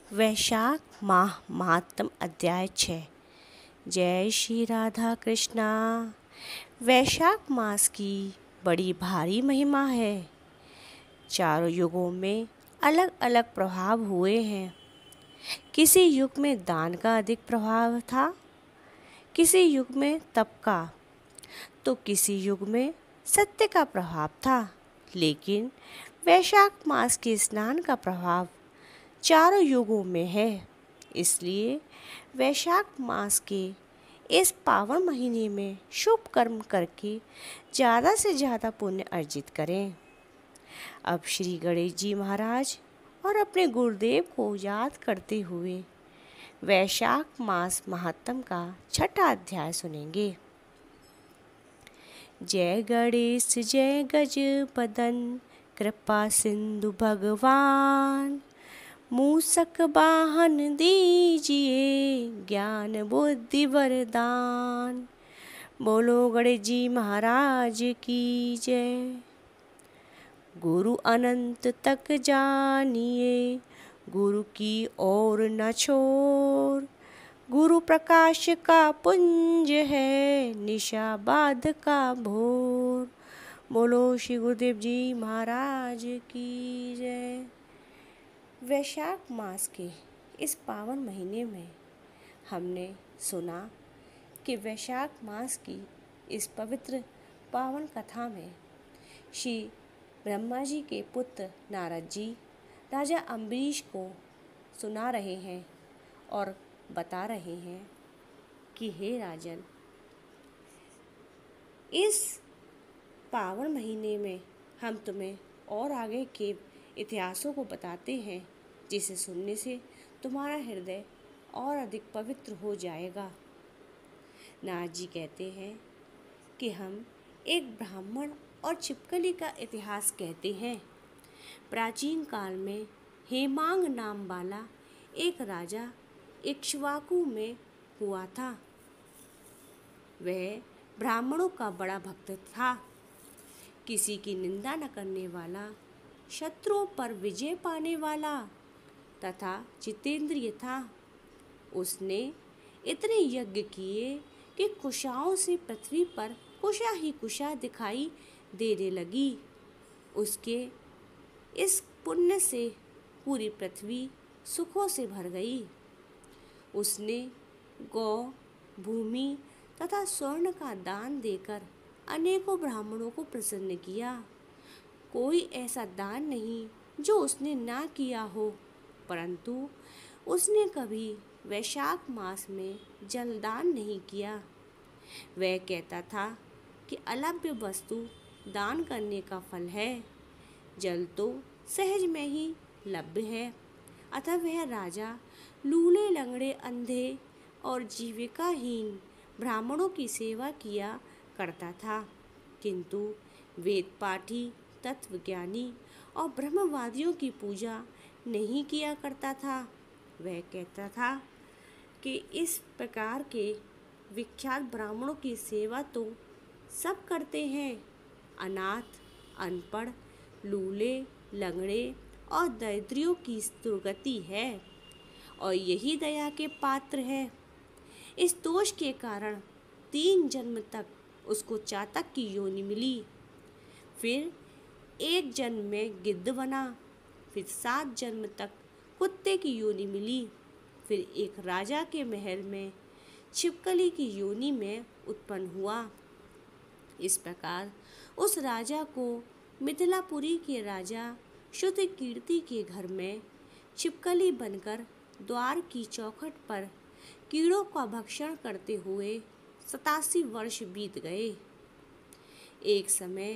वैशाख माह महात्म अध्याय 6। जय श्री राधा कृष्णा। वैशाख मास की बड़ी भारी महिमा है। चारों युगों में अलग अलग प्रभाव हुए हैं। किसी युग में दान का अधिक प्रभाव था, किसी युग में तप का, तो किसी युग में सत्य का प्रभाव था। लेकिन वैशाख मास के स्नान का प्रभाव चारों युगों में है। इसलिए वैशाख मास के इस पावन महीने में शुभ कर्म करके ज़्यादा से ज़्यादा पुण्य अर्जित करें। अब श्री गणेश जी महाराज और अपने गुरुदेव को याद करते हुए वैशाख मास महात्म का 6वां अध्याय सुनेंगे। जय गणेश जय गजपदन कृपा सिंधु भगवान, मूसक वाहन दीजिए ज्ञान बुद्धि वरदान। बोलो गणेश जी महाराज की जय। गुरु अनंत तक जानिए, गुरु की ओर न छोर। गुरु प्रकाश का पुंज है, निशाबाद का भोर। बोलो श्री गुरुदेव जी महाराज की जय। वैशाख मास के इस पावन महीने में हमने सुना कि वैशाख मास की इस पवित्र पावन कथा में श्री ब्रह्मा जी के पुत्र नारद जी राजा अम्बरीश को सुना रहे हैं और बता रहे हैं कि हे राजन, इस पावन महीने में हम तुम्हें और आगे के इतिहासों को बताते हैं, जिसे सुनने से तुम्हारा हृदय और अधिक पवित्र हो जाएगा। नारद जी कहते हैं कि हम एक ब्राह्मण और छिपकली का इतिहास कहते हैं। प्राचीन काल में हेमांग नाम वाला एक राजा इक्ष्वाकु में हुआ था। वह ब्राह्मणों का बड़ा भक्त था, किसी की निंदा न करने वाला, शत्रुओं पर विजय पाने वाला तथा जितेंद्रिय था। उसने इतने यज्ञ किए कि कुशाओं से पृथ्वी पर कुशा ही कुशा दिखाई देने लगी। उसके इस पुण्य से पूरी पृथ्वी सुखों से भर गई। उसने गौ, भूमि तथा स्वर्ण का दान देकर अनेकों ब्राह्मणों को प्रसन्न किया। कोई ऐसा दान नहीं जो उसने ना किया हो, परंतु उसने कभी वैशाख मास में जलदान नहीं किया। वह कहता था कि अलभ्य वस्तु दान करने का फल है, जल तो सहज में ही लभ्य है। अतः वह राजा लूले लंगड़े, अंधे और जीविकाहीन ब्राह्मणों की सेवा किया करता था, किंतु वेद पाठी, तत्वज्ञानी और ब्रह्मवादियों की पूजा नहीं किया करता था। वह कहता था कि इस प्रकार के विख्यात ब्राह्मणों की सेवा तो सब करते हैं, अनाथ, अनपढ़, लूले, लंगड़े और दरिद्रियों की दुर्गति है और यही दया के पात्र है। इस दोष के कारण 3 जन्म तक उसको चातक की योनि मिली, फिर 1 जन्म में गिद्ध बना, फिर 7 जन्म तक कुत्ते की योनि मिली, फिर एक राजा के महल में छिपकली की योनि में उत्पन्न हुआ। इस प्रकार उस राजा को मिथिलापुरी के राजा शुद्ध कीर्ति के घर में छिपकली बनकर द्वार की चौखट पर कीड़ों का भक्षण करते हुए 87 वर्ष बीत गए। एक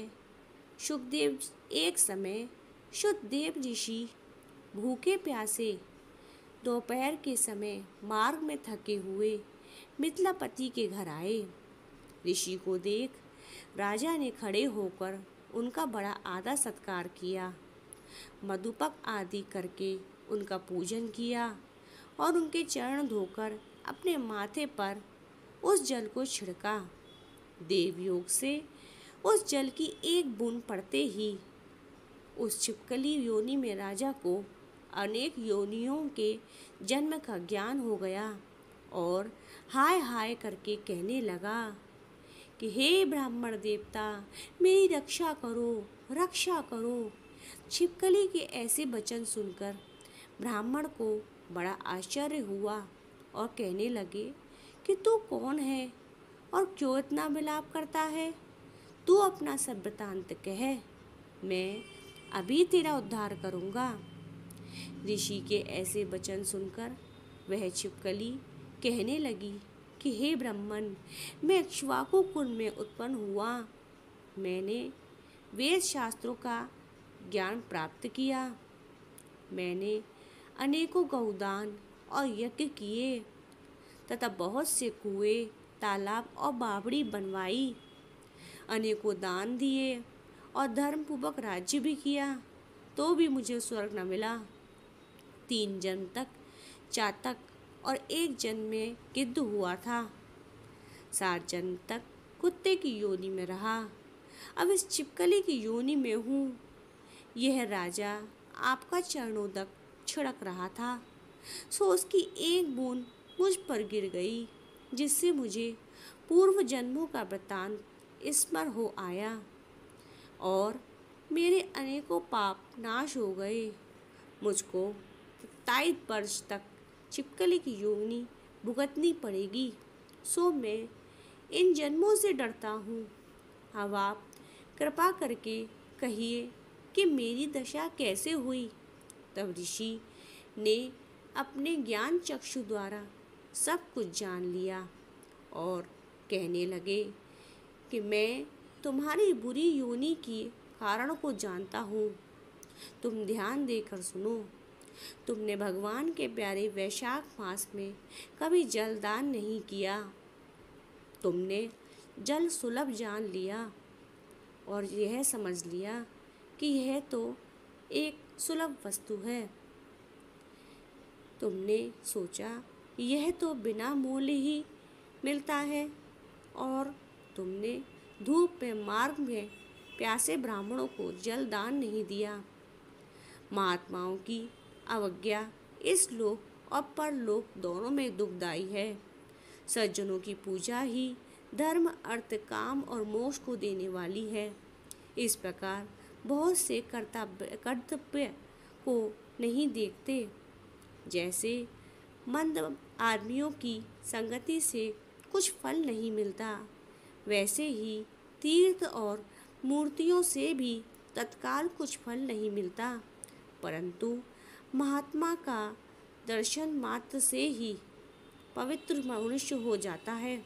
समय शुद्धदेव ऋषि भूखे प्यासे दोपहर के समय मार्ग में थके हुए मिथिलापति के घर आए। ऋषि को देख राजा ने खड़े होकर उनका बड़ा आदर सत्कार किया, मधुपक आदि करके उनका पूजन किया और उनके चरण धोकर अपने माथे पर उस जल को छिड़का। देवयोग से उस जल की एक बूंद पड़ते ही उस छिपकली योनि में राजा को अनेक योनियों के जन्म का ज्ञान हो गया और हाय हाय करके कहने लगा कि हे ब्राह्मण देवता, मेरी रक्षा करो, रक्षा करो। छिपकली के ऐसे वचन सुनकर ब्राह्मण को बड़ा आश्चर्य हुआ और कहने लगे कि तू कौन है और क्यों इतना विलाप करता है? तू अपना सब वृतांत कह, मैं अभी तेरा उद्धार करूँगा। ऋषि के ऐसे वचन सुनकर वह छिपकली कहने लगी कि हे ब्राह्मण, मैं इक्ष्वाकु कुल में उत्पन्न हुआ। मैंने वेद शास्त्रों का ज्ञान प्राप्त किया। मैंने अनेकों गौदान और यज्ञ किए तथा बहुत से कुएं, तालाब और बावड़ी बनवाई। अनेकों दान दिए और धर्मपूर्वक राज्य भी किया, तो भी मुझे स्वर्ग न मिला। 3 जन्म तक चातक और 1 जन्म में गिद्ध हुआ था। 7 जन्म तक कुत्ते की योनि में रहा। अब इस छिपकली की योनि में हूँ। यह राजा आपका चरणोदक छिड़क रहा था, सो उसकी एक बूंद मुझ पर गिर गई, जिससे मुझे पूर्व जन्मों का वृतांत स्मरण हो आया और मेरे अनेकों पाप नाश हो गए। मुझको 27 वर्ष तक छिपकली की योनि भुगतनी पड़ेगी, सो मैं इन जन्मों से डरता हूँ। अब आप कृपा करके कहिए कि मेरी दशा कैसे हुई। तब ऋषि ने अपने ज्ञान चक्षु द्वारा सब कुछ जान लिया और कहने लगे कि मैं तुम्हारी बुरी योनि की कारण को जानता हूँ। तुम ध्यान देकर सुनो। तुमने भगवान के प्यारे वैशाख मास में कभी जलदान नहीं किया। तुमने जल सुलभ जान लिया और यह समझ लिया कि यह तो एक सुलभ वस्तु है। तुमने सोचा यह तो बिना मूल्य ही मिलता है और तुमने धूप में मार्ग में प्यासे ब्राह्मणों को जल दान नहीं दिया। महात्माओं की अवज्ञा इस लोक और परलोक दोनों में दुखदाई है। सज्जनों की पूजा ही धर्म, अर्थ, काम और मोक्ष को देने वाली है। इस प्रकार बहुत से कर्तव्य को नहीं देखते। जैसे मंद आदमियों की संगति से कुछ फल नहीं मिलता, वैसे ही तीर्थ और मूर्तियों से भी तत्काल कुछ फल नहीं मिलता, परंतु महात्मा का दर्शन मात्र से ही पवित्र मनुष्य हो जाता है।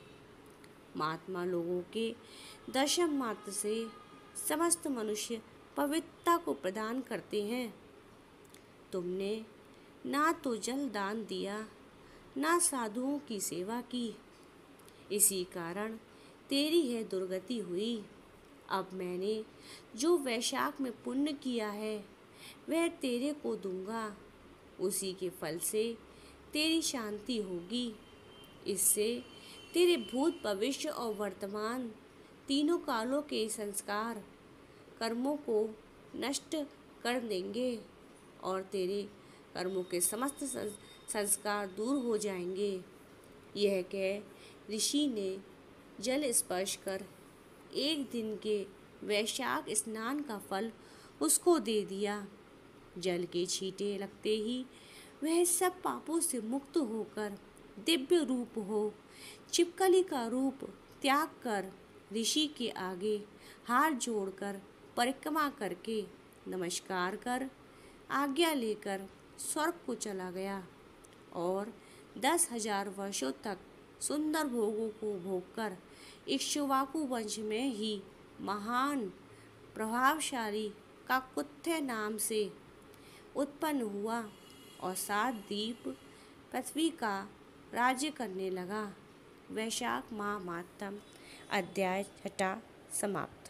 महात्मा लोगों के दर्शन मात्र से समस्त मनुष्य पवित्रता को प्रदान करते हैं। तुमने ना तो जल दान दिया, ना साधुओं की सेवा की। इसी कारण तेरी यह दुर्गति हुई। अब मैंने जो वैशाख में पुण्य किया है वह तेरे को दूंगा। उसी के फल से तेरी शांति होगी। इससे तेरे भूत, भविष्य और वर्तमान तीनों कालों के संस्कार कर्मों को नष्ट कर देंगे और तेरे कर्मों के समस्त संस्कार दूर हो जाएंगे। यह कह ऋषि ने जल स्पर्श कर 1 दिन के वैशाख स्नान का फल उसको दे दिया। जल के छींटे लगते ही वह सब पापों से मुक्त होकर दिव्य रूप हो छिपकली का रूप त्याग कर ऋषि के आगे हाथ जोड़कर परिक्रमा करके नमस्कार कर आज्ञा लेकर स्वर्ग को चला गया और 10,000 वर्षों तक सुंदर भोगों को भोगकर इक्ष्वाकु वंश में ही महान प्रभावशाली काकुत्स्थ्य नाम से उत्पन्न हुआ और 7 द्वीप पृथ्वी का राज्य करने लगा। वैशाख महात्म्य अध्याय 6 समाप्त।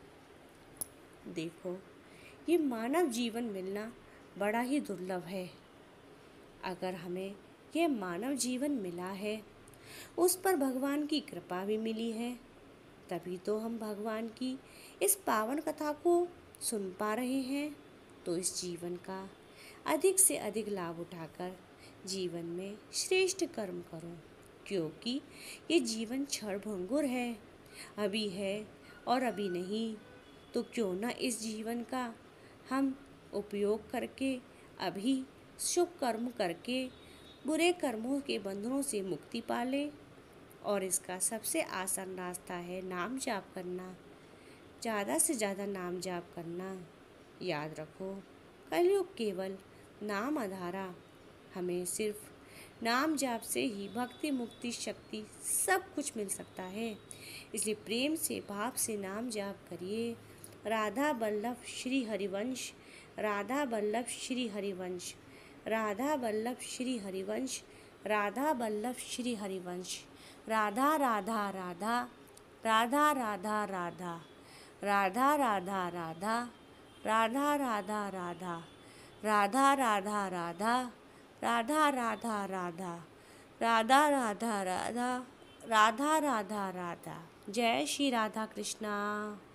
देखो, ये मानव जीवन मिलना बड़ा ही दुर्लभ है। अगर हमें यह मानव जीवन मिला है, उस पर भगवान की कृपा भी मिली है, तभी तो हम भगवान की इस पावन कथा को सुन पा रहे हैं। तो इस जीवन का अधिक से अधिक लाभ उठाकर जीवन में श्रेष्ठ कर्म करो, क्योंकि ये जीवन क्षणभंगुर अभी है और अभी नहीं। तो क्यों ना इस जीवन का हम उपयोग करके अभी शुभ कर्म करके बुरे कर्मों के बंधनों से मुक्ति पाले। और इसका सबसे आसान रास्ता है नाम जाप करना, ज़्यादा से ज़्यादा नाम जाप करना। याद रखो, कलयुग केवल नाम आधारा, हमें सिर्फ नाम जाप से ही भक्ति मुक्ति शक्ति सब कुछ मिल सकता है। इसलिए प्रेम से भाव से नाम जाप करिए। राधा वल्लभ श्री हरिवंश, राधा वल्लभ श्री हरिवंश, राधा वल्लभ श्री हरिवंश, राधा वल्लभ श्री हरिवंश। राधा राधा राधा, राधा राधा राधा, राधा राधा राधा, राधा राधा राधा, राधा राधा राधा, राधा राधा राधा, राधा राधा राधा, राधा राधा राधा। जय श्री राधा कृष्णा।